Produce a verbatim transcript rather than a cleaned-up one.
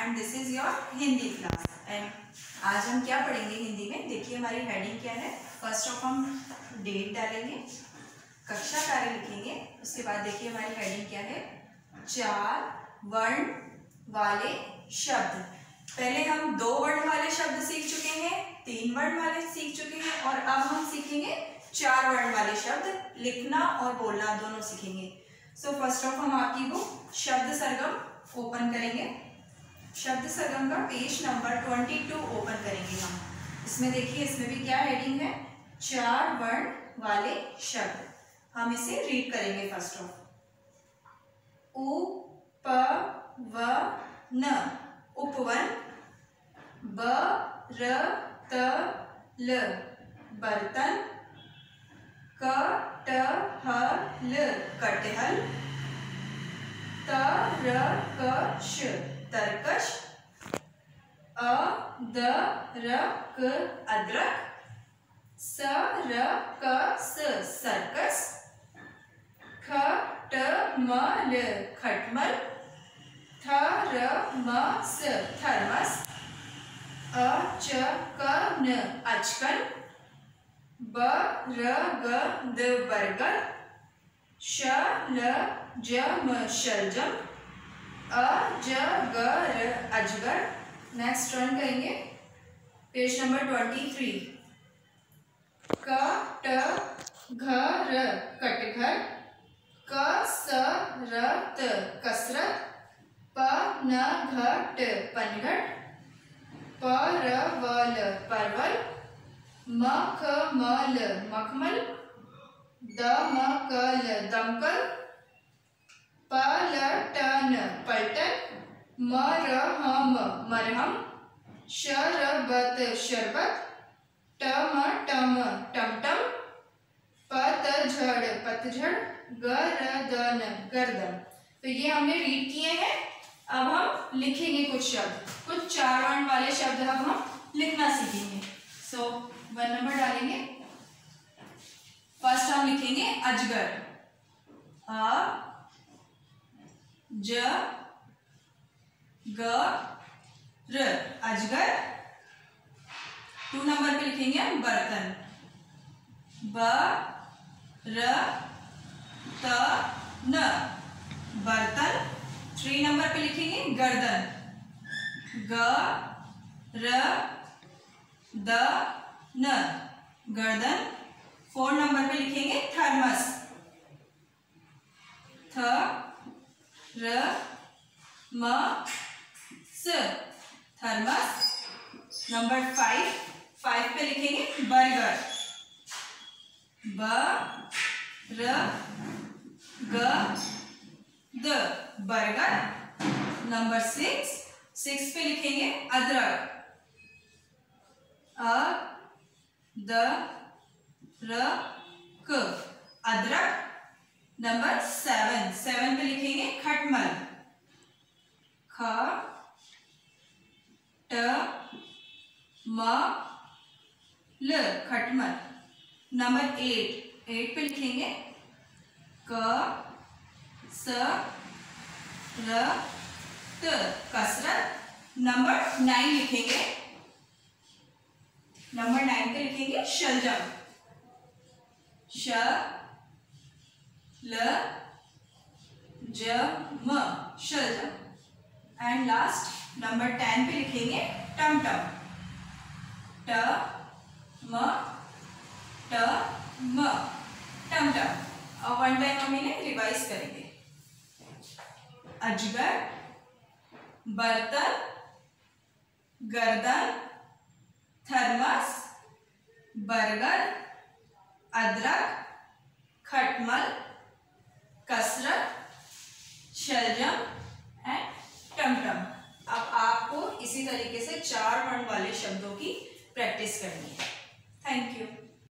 And this is your Hindi class. And आज हम क्या पढ़ेंगे हिंदी में, देखिए हमारी हेडिंग क्या है। फर्स्ट ऑफ हम डेट डालेंगे, कक्षा कार्य लिखेंगे, उसके बाद देखिए हमारी हेडिंग क्या है, चार वर्ण वाले शब्द। पहले हम दो वर्ण वाले शब्द सीख चुके हैं, तीन वर्ण वाले सीख चुके हैं, और अब हम सीखेंगे चार वर्ण वाले शब्द, लिखना और बोलना दोनों सीखेंगे। सो फर्स्ट ऑफ हम आपकी बुक शब्द सरगम ओपन करेंगे। शब्द सरगम का page number twenty two open करेंगे हम। इसमें देखिए, इसमें भी क्या हेडिंग है, चार वर्ण वाले शब्द। हम इसे रीड करेंगे फर्स्ट ऑफ। उ प व न उपवन, ब र त ल बर्तन, क ट ह ल कटहल, त र क श तरकश, अ द र क अदरक, स र क स सर्कस, ख ट म ल खटमल, थ र म स थर्मस, अ च क न अचकन, ब र ग द बरगद, श ल ज म शलजम, अ ज ग र अजगर। नेक्स्ट टर्न करेंगे पेज नंबर ट्वेंटी थ्री। क ट घ र कटघर, क स र त कसरत, प न घ ट पनघट, प र व ल परवल, म ख म ल मखमल, द म क ल दमकल, प ल ट न पलटन, म र ह म मरहम, श र ब त शरबत, ट म ट म टमटम, प त झड़ पतझड़, ग र द न गर्दन। तो ये हमने रीड किए हैं। अब हम लिखेंगे कुछ शब्द, कुछ चार वर्ण वाले शब्द अब हम लिखना सीखेंगे। सो वन नंबर डालेंगे। फर्स्ट हम लिखेंगे अजगर, अ ज ग र अजगर। टू नंबर पे लिखेंगे बर्तन, ब र त न बर्तन। थ्री नंबर पे लिखेंगे गर्दन, ग र द न गर्दन। फोर नंबर पे लिखेंगे थर्मस, थ र म स थर्मस। नंबर फाइव, फाइव पे लिखेंगे बर्गर, ब र ग द बर्गर। नंबर सिक्स, सिक्स पे लिखेंगे अदरक, अ द र क अदरक। नंबर सेवन, सेवन पे लिखेंगे खटमल, ख ट म ल खटमल। नंबर एट, एट पे लिखेंगे क स र त कसरत। नंबर नाइन लिखेंगे, नंबर नाइन पे लिखेंगे शलजम, श ल ज म शलजम। एंड लास्ट नंबर टेन पे लिखेंगे टमटम, ट म ट म टमटम। अब वन टाइम हम इन्हें रिवाइज करेंगे। अजगर, बर्तन, गर्दन, थर्मस, बर्गर, अदरक, खटमल, कसरत, शलजम एंड टमटम। अब आपको इसी तरीके से चार वर्ण वाले शब्दों की प्रैक्टिस करनी है। Thank you.